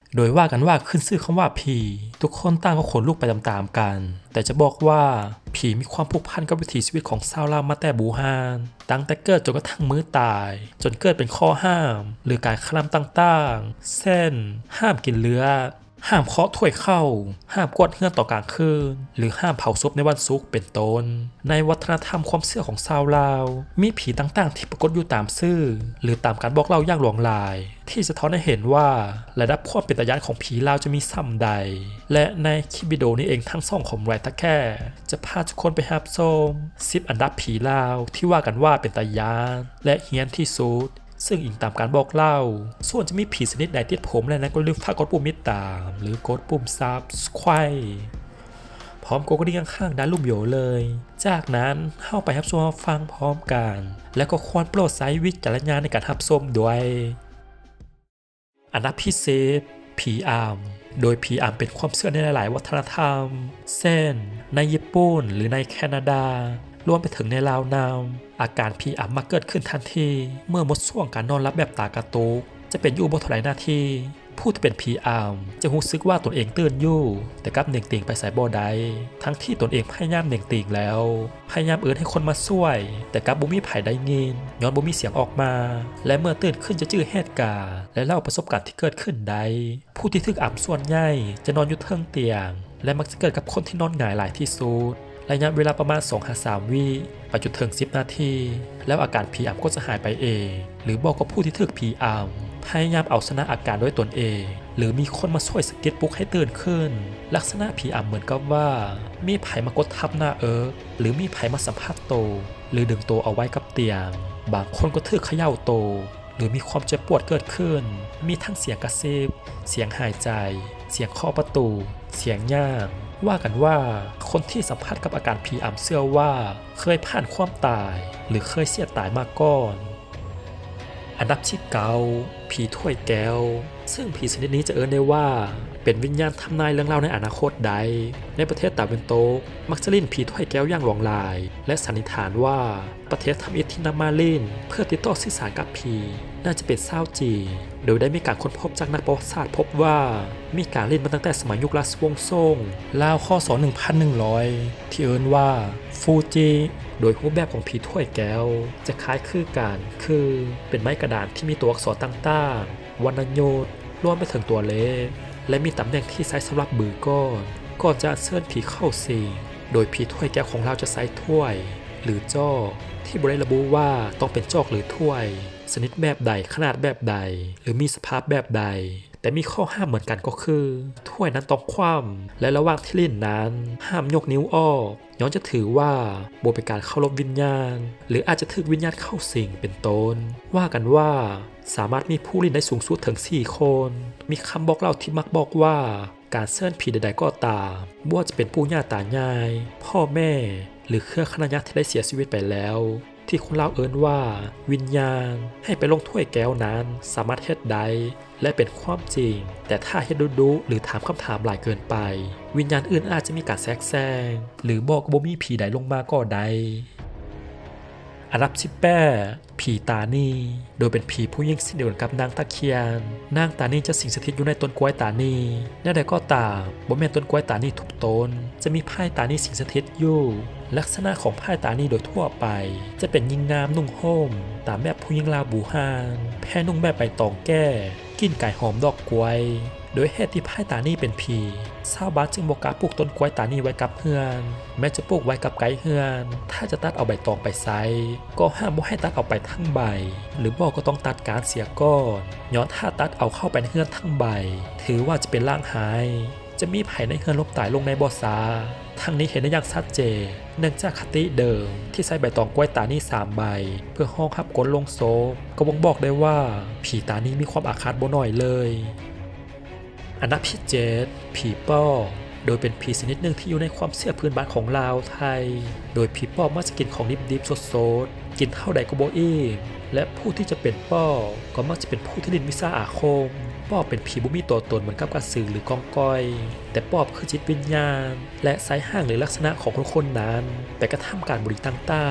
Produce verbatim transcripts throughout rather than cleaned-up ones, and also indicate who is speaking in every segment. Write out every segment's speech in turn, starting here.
Speaker 1: โดยว่ากันว่าขึ้นชื่อคำว่าผีทุกคนต่างก็ขนลุกไปตามๆกันแต่จะบอกว่าผีมีความผูกพันกับวิถีชีวิตของชาวลาวมาแต่บูฮานตั้งแต่เกิดจนกระทั่งมื้อตายจนเกิดเป็นข้อห้ามหรือการคลำต่างๆเช่นห้ามกินเลือดห้ามเคาะถ้วยเข้าห้ามกวาดเฮือนต่อกลางคืนหรือห้ามเผาศพในวันศุกร์เป็นต้นในวัฒนธรรมความเชื่อของชาวลาวมีผีต่างๆที่ปรากฏอยู่ตามชื่อหรือตามการบอกเล่าอย่างหลวงลายที่สะท้อนให้เห็นว่าระดับความเป็นตาญาณของผีลาวจะมีส่ำใดและในคลิปวิดีโอนี้เองทั้งสองของไรตะแค่จะพาทุกคนไปรับชมสิบอันดับผีลาวที่ว่ากันว่าเป็นตาญาณและเฮี้ยนที่สุดซึ่งอิงตามการบอกเล่าส่วนจะมีผีชนิดใดติดผมและนั้นก็ลืมฝากกดปุ่มติดตามหรือกดปุ่มซับสไครต์พร้อมกดกระดิ่งข้างๆด้านรูปโยเลยจากนั้นเข้าไปรับชมฟังพร้อมกันและก็ควรโปรดใช้วิจารณญาณในการรับชมด้วยอันดับที่สิบผีอำโดยผีอำเป็นความเชื่อในหลายๆวัฒนธรรมเช่นในญี่ปุ่นหรือในแคนาดารวมไปถึงในลาวนามอาการผีอำมาเกิดขึ้นทันทีเมื่อหมดช่วงการนอนหลับแบบตากระตุกจะเป็นอยู่บ่เท่าไหร่นาทีผู้ที่เป็นผีอำจะรู้สึกว่าตนเองตื่นอยู่แต่กลับเน่งติ่งไปใส่บ่ได้ทั้งที่ตนเองพยายามเน่งติ่งแล้วพยายามเอื้อนให้คนมาช่วยแต่กลับบ่มีไผได้ยินย้อนบ่มีเสียงออกมาและเมื่อตื่นขึ้นจะจื้อเหตุการณ์และเล่าประสบการณ์ที่เกิดขึ้นได้ผู้ที่ถูกอำส่วนใหญ่จะนอนอยู่เทิงเตียงและมักจะเกิดกับคนที่นอนหงายหลายที่สุดระยะเวลาประมาณ สองถึงสาม วิไปจนถึงสิบนาทีแล้วอาการผีอำก็จะหายไปเองหรือบอกกับผู้ที่ถูกผีอำพยายามเอาชนะอาการด้วยตนเองหรือมีคนมาช่วยสะกิดปลุกให้ตื่นขึ้นลักษณะผีอำเหมือนกับว่ามีไผมากดทับหน้าเอิร์กหรือมีไผมาสัมผัสโตหรือดึงโตเอาไว้กับเตียงบางคนก็ถูกเขย่าโตหรือมีความเจ็บปวดเกิดขึ้นมีทั้งเสียงกระซิบเสียงหายใจเสียงเคาะประตูเสียงย่างว่ากันว่าคนที่สัมผัสกับอาการผีอำเชื่อว่าเคยผ่านความตายหรือเคยเสียตายมาก่อนอันดับที่เก้าผีถ้วยแก้วซึ่งผีชนิดนี้จะเอ่ยได้ว่าเป็นวิญญาณทำนายเรื่องเล่าในอนาคตใดในประเทศตะวันตกมักจะลิ่นผีถ้วยแก้วอย่างหลวงลายและสันนิษฐานว่าประเทศทำอิฐที่นำมาลิ่นเพื่อติดต่อสื่อสารกับผีน่าจะเป็นชาวจีนโดยได้มีการค้นพบจากนักประวัติศาสตร์พบว่ามีการเล่นมาตั้งแต่สมัยยุคราชวงศ์ซ่งราวคศหนึ่งพันหนึ่งร้อยที่เอ่ยว่าฟูจิโดยรูปแบบของผีถ้วยแก้วจะคล้ายคือกันคือเป็นไม้กระดานที่มีตัวอักษรต่างๆวรรณโยธรวมไปถึงตัวเลขและมีตำแหน่งที่ใช้สำหรับบือก้อนก่อนจะเชิญผีเข้าสิงโดยผีถ้วยแก้วของเราจะใช้ถ้วยหรือจอกที่บริระบุว่าต้องเป็นจอกหรือถ้วยชนิดแบบใดขนาดแบบใดหรือมีสภาพแบบใดแต่มีข้อห้ามเหมือนกันก็คือถ้วยนั้นต้องคว่ำและระหว่างที่ลิ่นนั้นห้ามยกนิ้วออกย้อนจะถือว่าโบเป็นการเคารพวิญญาณหรืออาจจะถึกวิญญาณเข้าสิงเป็นต้นว่ากันว่าสามารถมีผู้ลิ่นได้สูงสุดถึงสี่คนมีคำบอกเล่าที่มักบอกว่าการเชิญผีใดๆก็ตามบ่ว่าจะเป็นปู่ย่าตายายพ่อแม่หรือเครือคณะญาติที่ได้เสียชีวิตไปแล้วที่คนเล่าเอิ้นว่าวิญญาณให้ไปลงถ้วยแก้วนั้นสามารถเฮ็ดได้และเป็นความจริงแต่ถ้าเฮ็ดดุๆหรือถามคำถามหลายเกินไปวิญญาณอื่นอาจจะมีการแทรกแซงหรือบอกบ่มีผีใดลงมาก็ได้อันดับที่แปดผีตานีโดยเป็นผีผู้หญิงเดียวกันกับนางตะเคียนนางตานีจะสิงสถิตอยู่ในต้นกล้วยตานีแน่ใดก็ตามบ่แม่นต้นกล้วยตานีทุกต้นจะมีไพ่ตานีสิงสถิตอยู่ลักษณะของไพ่ตานีโดยทั่วไปจะเป็นหญิงงามนุ่งห่มตามแบบผู้หญิงลาวบูฮานแพ้นุ่งแบบใบตองแก้กินไก่หอมดอกกล้วยโดยเหตุที่ไพ่ตานีเป็นผีชาวบ้านจึงบอกกล้าปลูกต้นกล้วยตานีไว้กับเฮือนแม้จะปลูกไว้กับไก่เฮือนถ้าจะตัดเอาใบตองไปใส่ก็ห้ามบ่ให้ตัดเอาไปทั้งใบหรือบอกก็ต้องตัดการเสียก่อนย้อนถ้าตัดเอาเข้าไปในเฮือนทั้งใบถือว่าจะเป็นล่างหายจะมีไผในเฮือนลบตายลงในบ่อซาทั้งนี้เห็นได้อย่างชัดเจนเนื่องจากคติเดิมที่ใช้ใบตองกล้วยตานีสามใบเพื่อห้องรับกลลงโซก็บ่งบอกได้ว่าผีตานีมีความอาฆาตบ่น้อยเลยอันดับที่เจ็ดผีป้อโดยเป็นผีชนิดหนึ่งที่อยู่ในความเชื่อพื้นบ้านของลาวไทยโดยผีป้อมักจะกินของดิบๆสดๆกินเท่าใดก็บ่อิ่มและผู้ที่จะเป็นป้อก็มักจะเป็นผู้ที่ลิ้นวิชาอาคมป้อเป็นผีบ่มีตัวตนเหมือนกับกระสือหรือกองก้อยแต่ป้อคือจิตวิญญาณและสายห่างหรือลักษณะของคนคนนั้นแต่กระทำการบริต่างๆ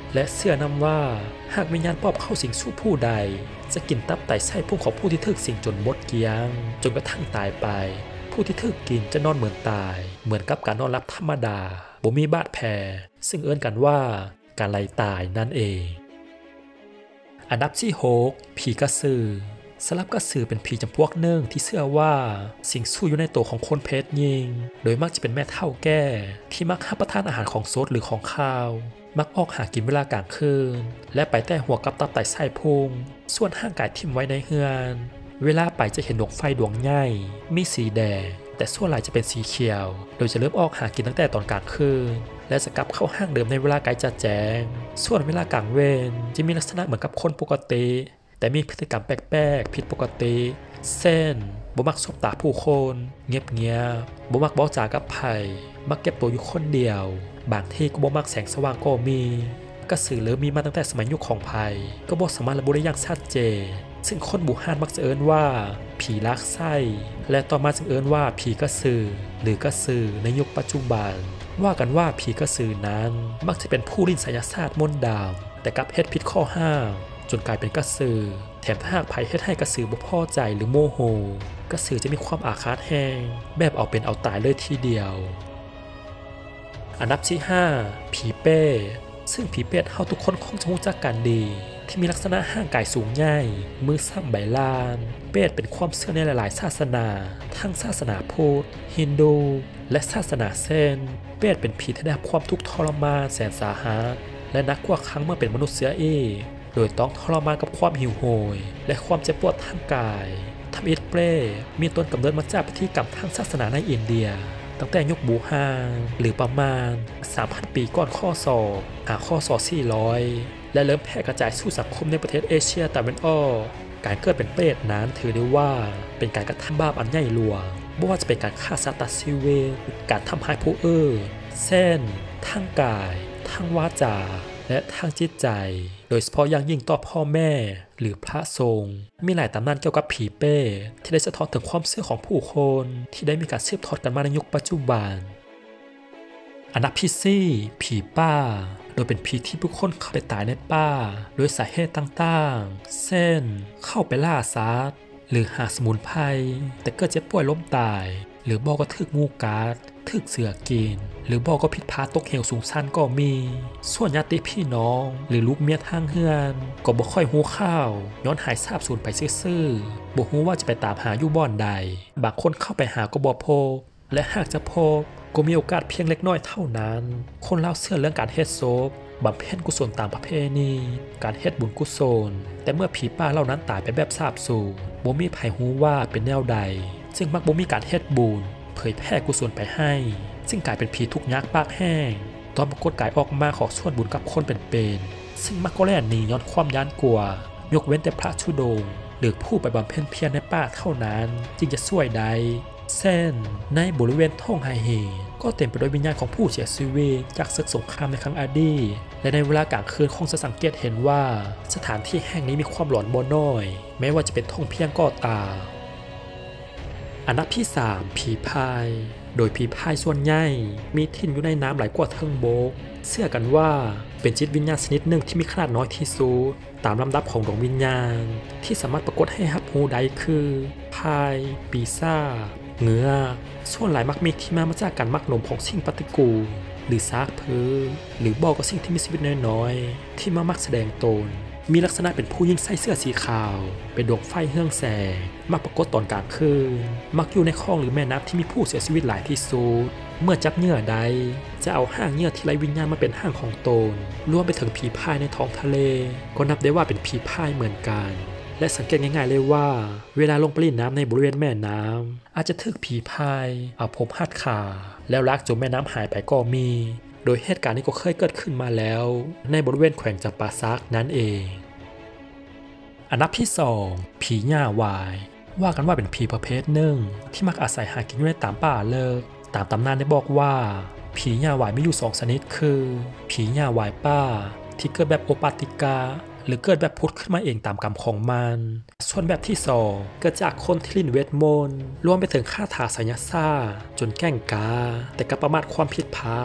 Speaker 1: และเชื่อนำว่าหากวิญญาณปอบเข้าสิงสู่ผู้ใดจะกินตับไตไส้พุงของผู้ที่ถูกสิงจนหมดเกลี้ยงจนกระทั่งตายไปผู้ที่ถูกกินจะนอนเหมือนตายเหมือนกับการนอนหลับธรรมดาบ่มีบาดแผลซึ่งเอิ้นกันว่าการไล่ตายนั่นเองอันดับที่หกผีกระสือสลับกระสือเป็นผีจำพวกหนึ่งที่เชื่อว่าสิงสู่อยู่ในตัวของคนเพศหญิงโดยมักจะเป็นแม่เฒ่าแก่ที่มักรับประทานอาหารของสดหรือของข้าวมักออกหากินเวลากลางคืนและไปแต่หัวกับตับไตไส้พุงส่วนห่างกายทิ่มไว้ในเฮือนเวลาไปจะเห็นดวงไฟดวงใหญ่มีสีแดงแต่ส่วนหลายจะเป็นสีเขียวโดยจะเริ่มออกหากินตั้งแต่ตอนกลางคืนและจะกลับเข้าห้างเดิมในเวลาใกล้จะแจ้งส่วนเวลากลางเวรจะมีลักษณะเหมือนกับคนปกติแต่มีพฤติกรรมแปลกๆผิดปกติเช่นบ่มักสบตาผู้คนเงียบๆบ่มักเว้าจากับไผมักเก็บตัวอยู่คนเดียวบางทีก็บ่มักแสงสว่างก็มีกระสือเริ่มมีมาตั้งแต่สมัยยุคของไผก็บ่สามารถระบุได้อย่างชัดเจนซึ่งคนบูฮานมักจะเอิ้นว่าผีลากไส้และต่อมาจึงเอิ้นว่าผีกระสือหรือกระสือในยุคปัจจุบันว่ากันว่าผีกระสือนั้นมักจะเป็นผู้ลิ้นไสยศาสตร์มนต์ดำแต่กับเฮ็ดผิดข้อห้ามจนกลายเป็นกระสือแถมถ้าหากไผเฮ็ดให้กระสือบ่พอใจหรือโมโหกระสือจะมีความอาฆาตแห้งแบบเอาเป็นเอาตายเลยทีเดียวอันดับที่ห้าผีเป้ซึ่งผีเป้เฮาทุกคนคงจะรู้จักกันดีที่มีลักษณะห่างกายสูงใหญ่มือซ้ำใบลานเป้เป็นความเชื่อในหลายๆศาสนาทั้งศาสนาพุทธฮินดูและศาสนาเซนเป้เป็นผีที่ได้รับความทุกข์ทรมานแสนสาหัสและนักกว่าครั้งเมื่อเป็นมนุษย์เสียเองโดยต้องทรมานกับความหิวโหยและความเจ็บปวดทางกายทำอิฐเป้มีต้นกำเนิดมาจากพิธีกรรมทางศาสนาในอินเดียตั้งแต่ยุคบูฮานหรือประมาณ สามพัน ปีก่อนข้อศอกหาข้อศอกสี่ร้อยและเริ่มแพร่กระจายสู่สังคมในประเทศเอเชียตะวันออกการเกิดเป็นเปรตนั้นถือได้ว่าเป็นการกระทำบาปอันใหญ่หลวงไม่ว่าจะเป็นการฆ่าสัตว์ตัดชีวิตการทำให้ผู้อื่นเช่นทางกายทางวาจาและทางจิตใจโดยเฉพาะอย่างยิ่งต่อพ่อแม่หรือพระสงฆ์มีหลายตำนานเกี่ยวกับผีเป้ที่ได้สะท้อนถึงความเชื่อของผู้คนที่ได้มีการสืบทอดกันมาในยุคปัจจุบันอันดับที่สี่ผีป่าโดยเป็นผีที่ผู้คนเข้าไปตายในป่าโดยสาเหตุต่างๆเช่นเข้าไปล่าสัตว์หรือหาสมุนไพรแต่เกิดเจ็บป่วยล้มตายหรือบอกก็ถึกงูกัดถึกเสือกินหรือบอกก็ผิดพลาดตกเหวสูงชันก็มีส่วนญาติพี่น้องหรือลูกเมียทางเฮือนก็บ่ค่อยฮู้ข่าวย้อนหายสาบสูญไปซื่อๆบ่ฮู้ว่าจะไปตามหาอยู่บ่อนใดบางคนเข้าไปหาก็บ่พบและหากจะพบก็มีโอกาสเพียงเล็กน้อยเท่านั้นคนเล่าเชื่อเรื่องการเฮ็ดศพบำเพ็ญกุศลตามประเพณีการเฮ็ดบุญกุศลแต่เมื่อผีป่าเหล่านั้นตายไปแบบสาบสูญบ่มีไผฮู้ว่าเป็นแนวใดซึ่งมักบ่มีการเฮ็ดบุญเผยแพร่กุศลไปให้ซึ่งกลายเป็นผีทุกข์ยากปากแห้งตอนปรากฏกายออกมาขอส่วนบุญกับคนเป็นๆซึ่งมักก็แล่นหนีย้อนความย้านกลัวยกเว้นแต่พระธุดงค์หรือผู้ไปบำเพ็ญเพียรในป่าเท่านั้นจึงจะช่วยได้เช่นในบริเวณท้องไฮเฮก็เต็มไปด้วยวิญญาณของผู้เสียชีวิตจากศึกสงครามในครั้งอดีตและในเวลากลางคืนคงจะสังเกตเห็นว่าสถานที่แห่งนี้มีความหลอนบ่น้อยแม้ว่าจะเป็นท้องเพียงก็ตามอันดับที่สามผีพายโดยผีพายส่วนใหญ่มีถิ่นอยู่ในน้ำหลายกว่าเทิงบกเชื่อกันว่าเป็นจิตวิญญาณชนิดหนึ่งที่มีขนาดน้อยที่สุดตามลำดับของดวงวิญญาณที่สามารถปรากฏให้รับรู้ได้คือพายปีศาจเงือส่วนหลายมักมีที่มามาจากการมักหนมของสิ่งปฏิกูลหรือซากพื้นหรือบอกกับสิ่งที่มีชีวิตน้อยๆที่มามักแสดงตนมีลักษณะเป็นผู้หญิงใส่เสื้อสีขาวเป็นดวงไฟเฮืองแสงมักปรากฏตอนกลางคืนมักอยู่ในคลองหรือแม่น้ำที่มีผู้เสียชีวิตหลายที่สุดเมื่อจับเหยื่อใดจะเอาห้างเหยื่อที่ไร้วิญญาณมาเป็นห้างของตนรวมไปถึงผีพายในท้องทะเลก็นับได้ว่าเป็นผีพายเหมือนกันและสังเกตง่ายๆเลยว่าเวลาลงไปเล่นน้ำในบริเวณแม่น้ำอาจจะถูกผีพายเอาผมหัดขาแล้วลากจมแม่น้ำหายไปก็มีโดยเหตุการณ์นี้ก็เคยเกิดขึ้นมาแล้วในบริเวณแขวงจำปาสักนั่นเองอันดับที่สองผีหญ้าวายว่ากันว่าเป็นผีประเภทหนึ่งที่มักอาศัยหากินอยู่ในตามป่าเลิกตามตำนานได้บอกว่าผีหญ้าวายมีอยู่สองชนิดคือผีหญ้าวายป่าที่เกิดแบบโอปาติกาหรือเกิดแบบพุทธขึ้นมาเองตามกรรมของมันส่วนแบบที่สองเกิดจากคนที่ลิ้นเวทมนต์รวมไปถึงคาถาไสยศาสตร์จนแกล้งกาแต่กับประมาทความผิดพลาด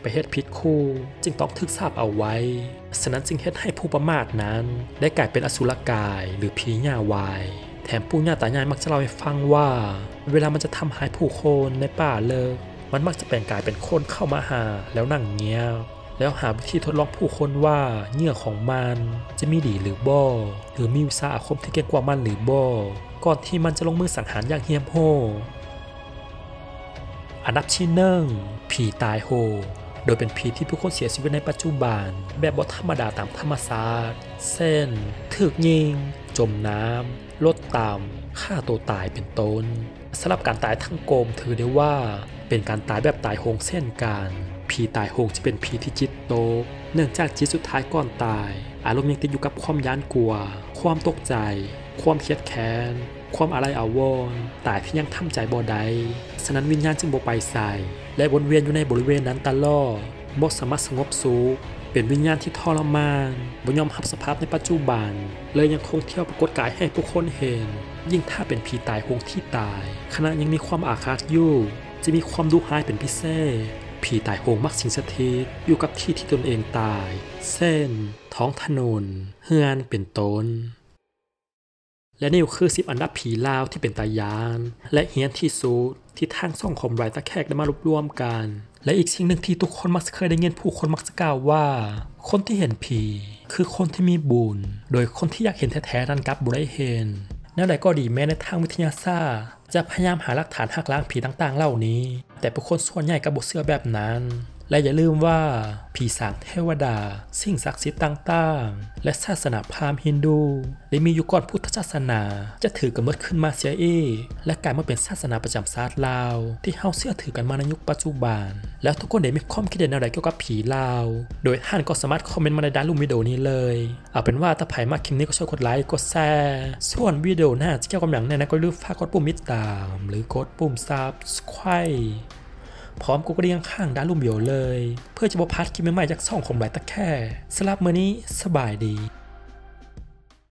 Speaker 1: ไปเฮ็ดผิดคู่จึงต้องถูกสาปเอาไว้ฉะนั้นจึงเฮ็ดให้ผู้ประมาทนั้นได้กลายเป็นอสุรกายหรือผีหญ้าวายแถมปู่ย่าตายายมักจะเล่าให้ฟังว่าเวลามันจะทำหายผู้คนในป่าเลิกมันมักจะแปลงกายเป็นคนเข้ามาหาแล้วนั่งเงียบแล้วหาวิธีทดลองผู้คนว่าเหงื่อของมันจะมีดีหรือบ่หรือมีวิชาอาคมที่เก่งกว่ามันหรือบ่ก่อนที่มันจะลงมือสังหารอย่างเหี้ยมโหดอันดับที่หนึ่งผีตายโหงโดยเป็นผีที่ผู้คนเสียชีวิตในปัจจุบันแบบบ่ธรรมดาตามธรรมชาติเช่นถูกยิงจมน้ำลดต่ำฆ่าตัวตายเป็นต้นสำหรับการตายทั้งกลมถือได้ว่าเป็นการตายแบบตายโหงเช่นกันผีตายโหงจะเป็นผีที่จิตตกเนื่องจากจิตสุดท้ายก่อนตายอารมณ์ยังติดอยู่กับความย้านกลัวความตกใจความเครียดแค้นความอะไรอาวรณ์ตายที่ยังทำใจบ่ได้ฉะนั้นวิญญาณจึงบ่ไปใส่และวนเวียนอยู่ในบริเวณนั้นตลอดบ่สามารถสงบสุขเป็นวิญญาณที่ทรมานบ่ยอมรับสภาพในปัจจุบันเลยยังคงเที่ยวปรากฏกายให้ผู้คนเห็นยิ่งถ้าเป็นผีตายโหงที่ตายขณะยังมีความอาฆาตอยู่จะมีความดุร้ายเป็นพิเศษผีตายโหงมักสิงสถิตอยู่กับที่ที่ตนเองตายเช่นท้องถนนเฮือนเป็นต้นและนี่คือสิบอันดับผีลาวที่เป็นตายานและเฮี้ยนที่สุดที่ทางส่องคอมไรตะแคกได้มารวบรวมกันและอีกสิ่งหนึ่งที่ทุกคนมักเคยได้ยินผู้คนมักจะกล่าวว่าคนที่เห็นผีคือคนที่มีบุญโดยคนที่อยากเห็นแท้ๆนั้นกลับบ่ได้เห็นแนวใดก็ดีแม้ในทางวิทยาศาสตร์จะพยายามหาหลักฐานหักล้างผีต่างๆเหล่านี้แต่ผู้คนส่วนใหญ่ก็บ่เชื่อแบบนั้นและอย่าลืมว่าผีสางเทวดาสิ่งศักดิ์สิทธิ์ต่างๆและศาสนาพราหมณ์ฮินดูได้มีอยู่ก่อนพุทธศาสนาจะถือกำเนิดขึ้นมาเสียเองและกลายมาเป็นศาสนาประจำชาติลาวที่เฮาเชื่อถือกันมาในยุคปัจจุบันแล้วทุกคนได้มีความคิดเห็นอะไรเกี่ยวกับผีลาวโดยท่านก็สามารถคอมเมนต์มาในด้านรูปวิดีโอนี้เลยเอาเป็นว่าถ้าใครมาคลิปนี้ก็ช่วยกดไลค์กดแชร์ส่วนวิดีโอหน้าจะเกี่ยวกับอย่างไหนนะก็อย่าลืมฝากกดปุ่มติดตามหรือกดปุ่ม Subscribeพร้อมกดกระดิ่งข้างด้านรูปวิดีโอเลยเพื่อจะบ่พลาดคลิปใหม่ๆจากช่องคมไรตะแค่สำหรับมื้อนี้สบายดี